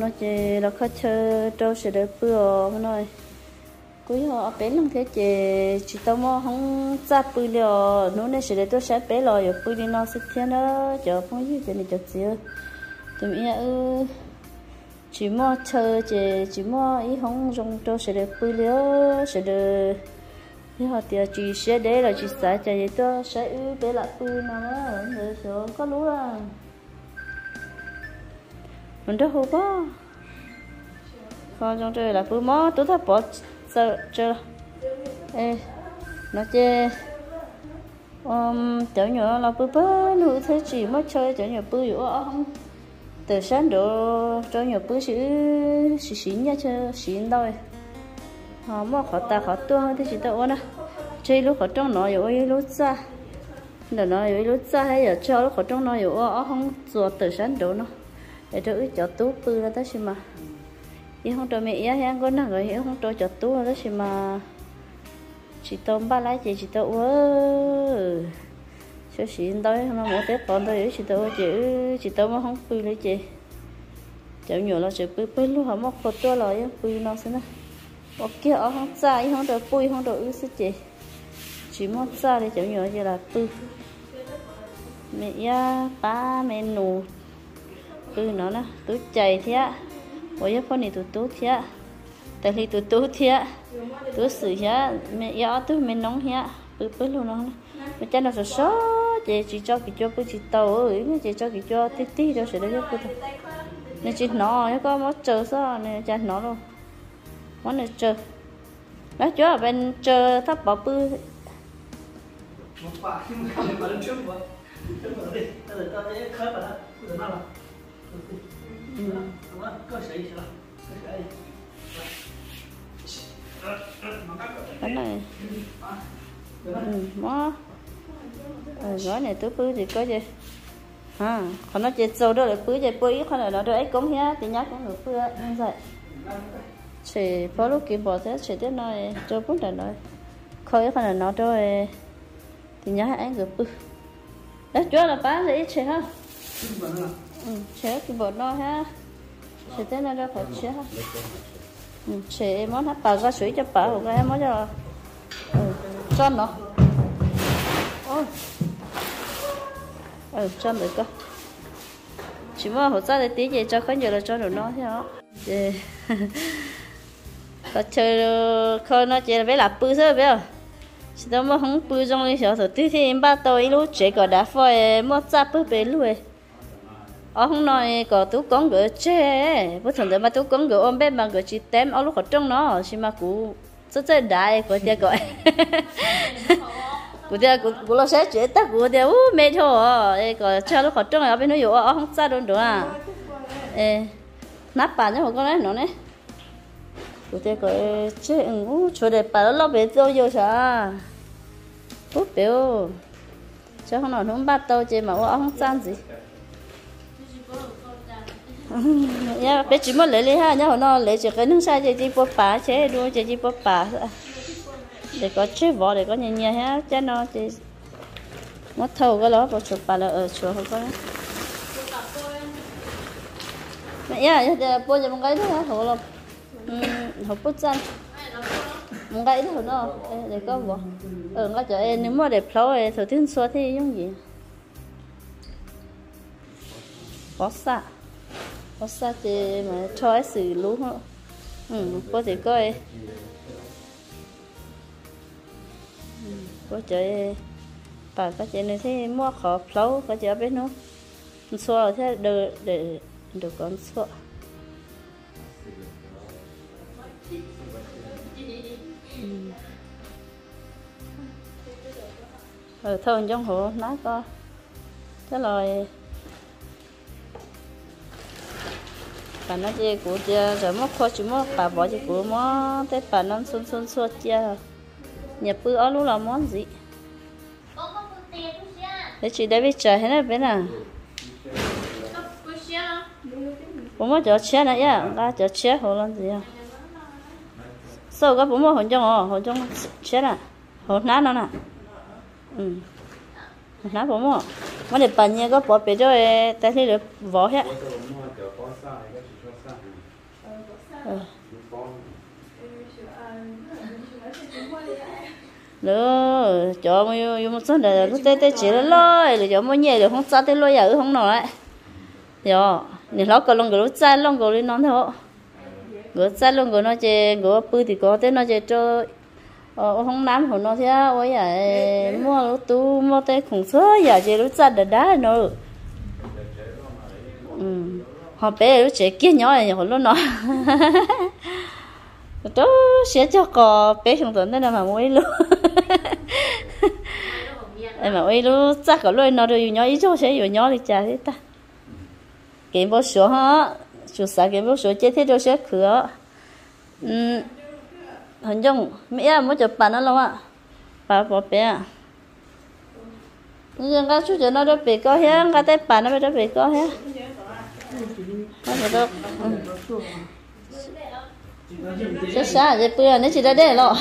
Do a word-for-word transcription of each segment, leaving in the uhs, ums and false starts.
nó chỉ là khó chơi trâu sẽ được bữa mà nói cuối họ bé lắm thế chị chỉ tao mà không ra bự liều nó nên sẽ để tôi sẽ bé rồi rồi bự đi nó sẽ thiên đó chờ phong gì thì này chờ gì tụi mình ư chỉ mà chơi chị chỉ mà ý không dùng trâu sẽ được bự liều sẽ được thì họ thì chỉ sẽ để là chỉ sẽ chạy tôi sẽ ư bé lại bự nó rồi rồi có lúa à mình rất hụt quá còn trong trời là bự mó tôi thấy bỏ sợ chưa ê nó chơi um tiểu nhỏ là bự bự nữ thế chỉ mới chơi tiểu nhỏ bự dữ không từ sáng độ tiểu nhỏ bự xí xí xí nha chơi xí đâu họ mà họ ta họ tua thì chỉ tao nè chơi lúc họ trong nó rồi lúc ra để nó rồi lúc ra hay là cho lúc họ trong nó rồi không ruột từ sáng độ nó để cho ít cho tú bự là thế mà ý không cho mẹ ý hay con nào rồi không cho cho tú đó chỉ mà chỉ tôm ba lái chị chỉ tao ơ cho chị tới nó mua tết còn tôi chỉ tao chị chỉ tao mà không bự lấy chị cháu nhỏ là chỉ bự bự luôn hả mà khổ to rồi bự nó xí nè ok ở không xa ý không được bự không được ư xí chị chỉ mất xa thì cháu nhỏ chỉ là bự mẹ ý ba mẹ nụ bự nó nè tú chạy thế ôi con này tụt tụt thế, tại vì tụt tụt thế, tụt sửa thế, mẹ yếu tụt mẹ nóng thế, bự bự luôn nó, mẹ cha nó sợ sợ, chị chỉ cho cái cho bự chỉ tàu ấy, chị cho cái cho tí tí cho sẽ được bự thôi, nè chị nó, cái con mất chờ sao, nè cha nó luôn, món này chờ, đó chú ở bên chờ thắp bảo bự. Ừ. Cái này ừ, mó ừ, gói này tôi bự thì có gì à còn nó chỉ sâu đó là bự thì bự ít, còn là nó ấy cũng hết thì nhát cũng được bự như vậy chỉ có lúc kia bỏ thế chỉ tiếp nói cho bốn lần rồi khơi còn là nó rồi thì nhát anh được bự đấy chúa là bán thì ít chỉ ha ừ, chế cái bột nó ha chế thế này ra khỏi chế ha ừ, chế món hấp bào ra suy cho bào cái món cho ừ, cho nó ôi ừ, cho được cơ chỉ mà hỗ trợ tí gì cho có nhiều là cho được nó thế đó chế có chơi khơi nó chế với là bự thôi biết không chỉ tao mà không bự trong đi sợ tí thì em ba tôi lúc chế có đã phơi mất ra bự bể luôn ở không nói có tú con gửi chế bữa thường mà tú con gửi ôm bé mà gửi chỉ tém ở lúc ở trong nó chỉ mà cú rất rất đại của tia gọi của tia của của nó sẽ chế tác của tia mê thôi có cho lúc ở trong ở bên nóอยู่ở không xa đâu nữa à ê nắp bàn cho con đấy nó này của tia gọi chế ừ chỗ để bàn nó bé đâu vô sao úp biểu cho không nói không bắt đâu chế mà ở không san gì nha bé chỉ muốn lấy lấy ha nhá hồi nó lấy chỉ cái nước sai chỉ chỉ bột bả chế đua chỉ chỉ bột bả để có chế vỏ để có nhẹ nhẹ ha cho nó chỉ mất thầu cái đó bột chụp bả là ở chỗ không có mẹ nha giờ bột giờ một cái đó hổ là hổ bút chân một cái đó hổ nó để có vỏ ở cái chỗ em nếu mà để phao thì thời tiết xua thì giống gì có xạ có sao thì mà cho cái sự lú hả ừ có thể coi có chơi bà có chơi này thế mua khó pháo có chơi bên nó xua thế để để được con xua ở thôn trong hồ nói coi thế rồi bà nó chơi của chơi rồi mất khó chỉ mất bà bỏ chơi của mất thế bà nó xuân xuân xuân chơi nhập bữa ở lúc là món gì thế chị đã biết trời thế này bên nào bố mất cho chết này nhá ra cho chết hồ làm gì à sao cái bố mất hồn trong hồ hồn trong chết à hồn nát nó nè ừ nát bố mất mà để bà nhà có bỏ bé cho ta thấy được vỏ hết nữa cho mua một số này lúc tết tết chỉ là lôi rồi cho mua nhiều rồi không sao tết lôi giờ không nổi rồi nên nó còn lông cái lúc sai lông cái lên nó thôi gỡ sai lông cái nó chơi gỡ bự thì có tết nó chơi cho ờ không nắm của nó thế ôi vậy mua lúc tu mua tết khủng số giờ chơi lúc sai đợt đá nữa ừ họ bé lúc chơi kia nhỏ này họ luôn nói đó sẽ cho cò bé trong tuần đây là mà mua luôn em mà ơi luôn chắc có lôi nó rồi nhỏ ít cho sẽ rồi nhỏ đi trả thế ta cái bó sữa ha sữa sáng cái bó sữa chết thế rồi sẽ cửa ừ hình dung mẹ muốn chụp bàn nó lâu à bà bỏ bé nhưng cái chú nó đó bị có hết cái tay bàn nó đó bị có hết nó phải đâu chết sao vậy bây giờ nếu chỉ ra đây lo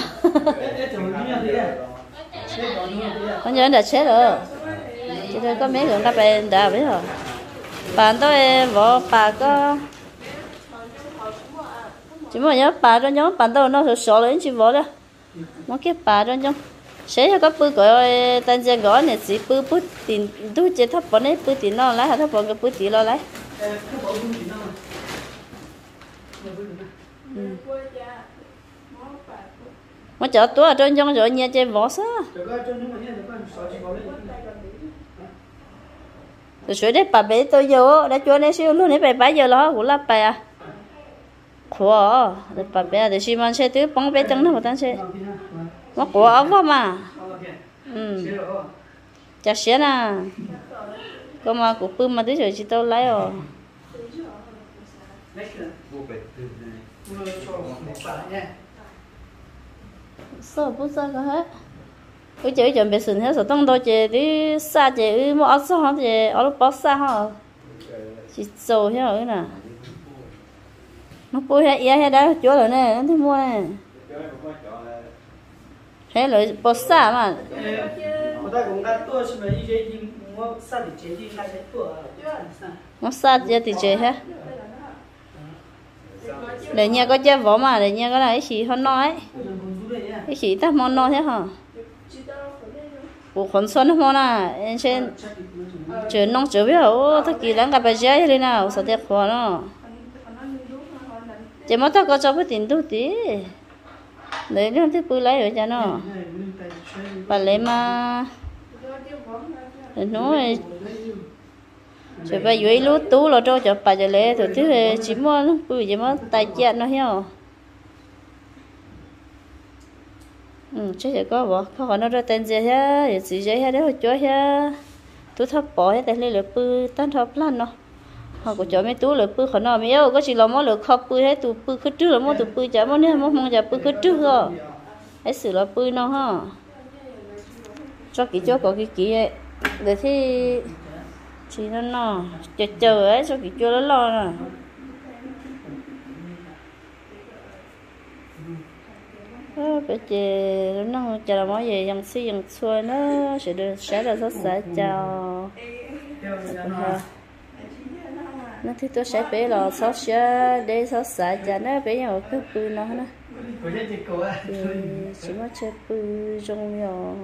con nhớ đã chết rồi chỉ thôi có mấy người ta bên đã biết rồi bạn tôi vợ bà có chỉ muốn nhớ bà cho nhớ bạn tôi nó sợ lên chỉ vợ đó muốn cái bà cho nhớ sẽ có bự gọi tên gì gọi này chỉ bự bự tiền tu chỉ thấp bọn ấy bự tiền nó lấy hay thấp bọn cái bự tiền nó lấy mà chợ tôi ở trên trong rồi nhà chơi võ sao rồi suy đấy bà bé tôi vô đã cho nên siêu luôn đấy bà bây giờ lo cũng là bà khổ để bà bé để xí mang xe tứ bóng bé trắng nó một tán xe nó khổ ốc quá mà ừ chả xe nè có mà cũng bưng mà tới rồi chỉ tôi lấy rồi sao bút sao cả hết cái chơi chuẩn bị sườn hết rồi tông đôi chơi đi xa chơi mua áo sao chơi áo lúc bó xa hả chỉ sầu hết rồi nè nó bôi hết ia hết đó chỗ rồi nè nó thấy mua nè hết rồi bó xa mà nó xa chơi thì chơi hết để nhà có chơi võ mà để nhà có này chỉ hơn nói cái chỉ ta món nói thế hả bộ khẩn xuân không à em trên chờ nông chờ biết hả thắc kỳ lắm gặp bà giấy thế nào sao đẹp khó nó chỉ mất ta có cho cái tiền tu tí để nó thích bự lấy rồi cho nó bà lấy mà để nói chỉ bà dưới lúa tú là cho cho bà cho lấy rồi thứ chỉ mua nó bự chỉ mua tài chẹt nó hiểu ừ chứ chỉ có bỏ có họ nó ra tên gì hết thì chỉ giấy hết đấy hồi chúa hết tú thấp bỏ hết tại lấy lửa bự tan thấp lan nó họ cũng cho mấy tú lửa bự họ nó mấy ô có chỉ là món lửa khóc bự hết tú bự cứ trước là món tú bự chả món này món mong chả bự cứ trước rồi ấy xử là bự nó ha cho kỹ chỗ có cái kỹ ấy để thì chỉ nó nó chờ chờ ấy cho kỹ chỗ nó lo nè bây giờ nó chờ là món gì dòng xi dòng xuôi nó sẽ được sẽ là rất sẽ chào nó thì tôi sẽ bé là sốt sẽ để sốt sẽ cho nó bé nhau cứ bự nó nó chỉ có chơi bự trong nhau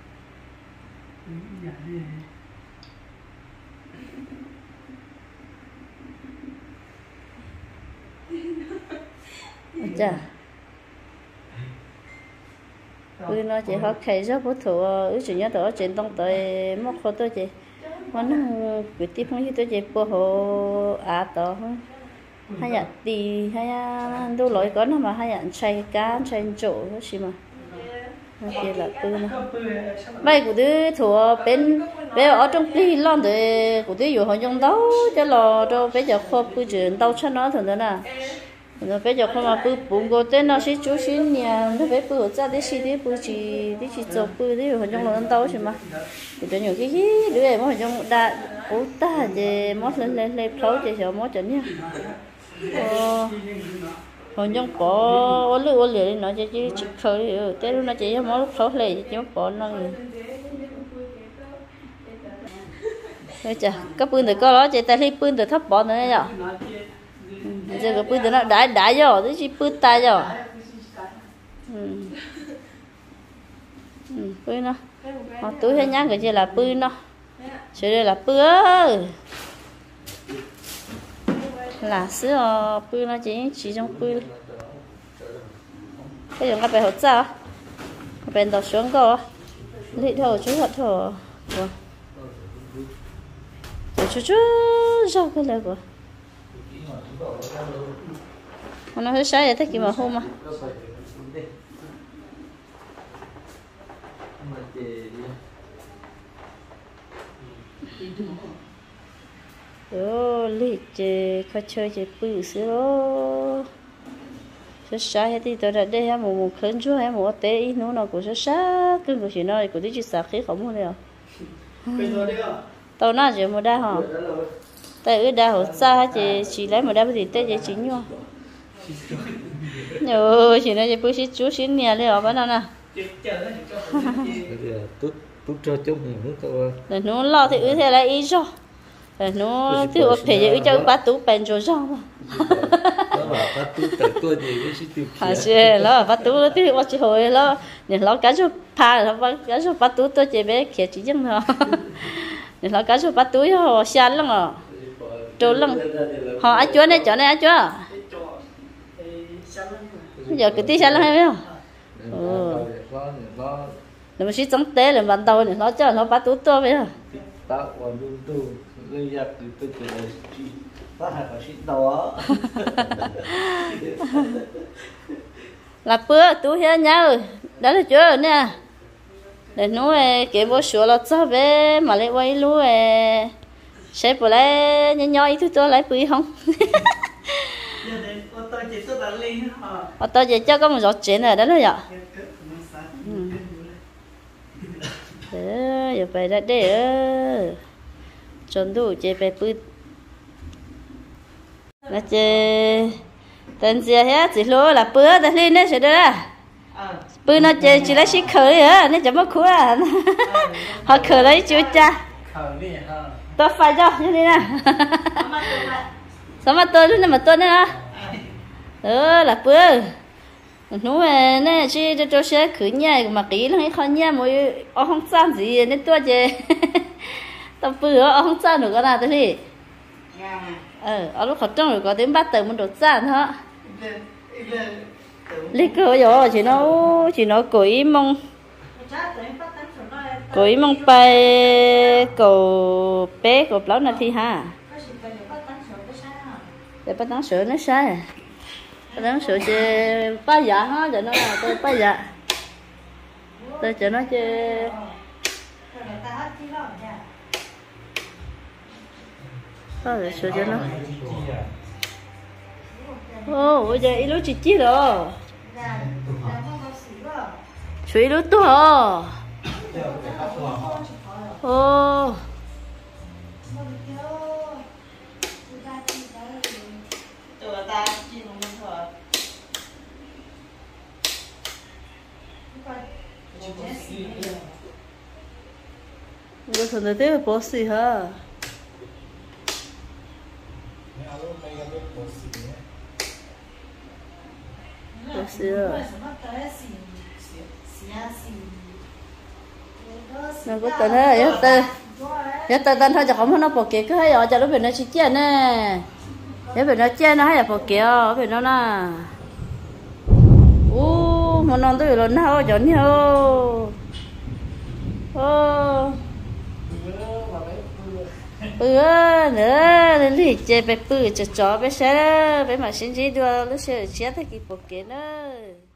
chà bữa nó chỉ họ khai rất bố thủ ứ chỉ nhớ tổ trên tông tới móc khó tôi chị mà nó cứ tiếp không như tôi chị bố hồ à tổ hay là tì hay là đâu lỗi có nó mà hay là chay cá chay chỗ đó gì mà kia là bữa nó bây của đứa thủ bên bên ở trong cái lon để của đứaอยู่họ dùng đấu cho lò cho bây giờ kho bữa chuyện đấu cho nó thường đó nè rồi bây giờ không mà bự bún gò tên nó sẽ chú xin nhà nó phải bự ra để xí để bự chỉ để chỉ cho bự để họ trong lòng tao chứ mà thì tôi nhiều cái gì đứa em họ trong đã ủ ta về mót lên lên lên phấu để cho mót chuẩn nha họ trong có ô lư ô lì nó chỉ chỉ chỉ khơi ở tết nó chỉ mót phấu lì chỉ mót bỏ nó Thôi chà, có pươn từ có đó chị ta thấy pươn từ thấp bỏ nữa nhở. Giờ có pươn từ nó đá đá rồi, thế chỉ pươn tay rồi. Pươn nó, họ túi hay nhá cái gì là pươn nó, chứ đây là pươn. Là sữa pươn nó chỉ chỉ trong pươn. Cái dùng cái bài hỗ trợ, cái bài đào xuống cơ, lấy thầu chú hạt thầu. Chú chú sao cái này của nó hơi sai vậy thế kì mà hôm mà đó lịch chơi khai chơi chơi bự xíu rất sai hết thì tôi đã đây một một khấn chúa hay một té ít nữa nó cũng rất sai cứ của chị nói của tí chị sạc khí không mua được tao nói chỉ một đa hả tại ở đa hổ xa chị chỉ lấy một đa thì tết chị chính nhau nhớ chị nói chị bữa chị chú xin nhà đi ở bên nào nè tốt tốt cho chung để nó lo thì ứ thế là ý cho để nó thì ở phải ứ cho bắt tú bền rồi sao mà bắt tú tự tôi thì cái gì tiêu à chứ lo bắt tú thì ở chị hồi lo nhìn lo cá cho pha là bắt cá cho bắt tú tôi chỉ bé kia chỉ chân thôi nhìn lo cá cho bắt tú họ xa lắm à trâu lắm họ ăn chúa này chỗ này ăn chúa giờ cái tí xa lắm hay không là một chút giống té là bàn đầu này nó cho nó bắt tú to vậy à tạo còn luôn tu gây ra từ từ từ phát hạt ở shit đó là bữa tú hết nhau đó là chưa nè để nó cái bữa sửa là cho về mà lại quay lúa sẽ bữa lại nhỏ nhỏ ít thôi lại bự không ở tôi chỉ cho có một giọt chén này đó là vậy giờ về ra đây chọn đủ chế về bự là chế tên gì hết chỉ lúa là bữa ta lên đấy sẽ đó bữa nó chế chỉ lấy xí khởi á nó chấm mất khối à họ khởi lấy chưa cha tôi phải cho như thế nè sao mà tôi nữa mà tôi nữa đó là bữa nó nè chỉ cho cho xe khởi nhà mà kỹ lắm hay không nha mỗi ông không san gì nên tôi chế tao bữa ông không san được cái nào tôi thì ờ ở lúc học trong rồi có tiếng bắt từ mình đột san hả lý cơ rồi chỉ nó chỉ nó cối mong cối mong bay cầu bé cầu lão này thì ha để bắt tán sữa nó sai bắt tán sữa chơi ba dạ ha giờ nó là tôi ba dạ tôi cho nó chơi sao để sửa cho nó ô bây giờ ít lúc chỉ chi rồi suy lúc to ô 이거 전에 때문에 버스야. 버스야. nó có tên đó, giờ tên, giờ tên tên thôi cho không nó bỏ kia cứ hay ở cho nó về nó chỉ chơi nè, để về nó chơi nó hay là bỏ kia, về nó nè, u mà non tới rồi nó chọn nhau, ô, bữa nữa lên đi chơi bé bự cho chó bé xe bé mà xin gì đua nó sẽ chết thì kịp bỏ kia nữa.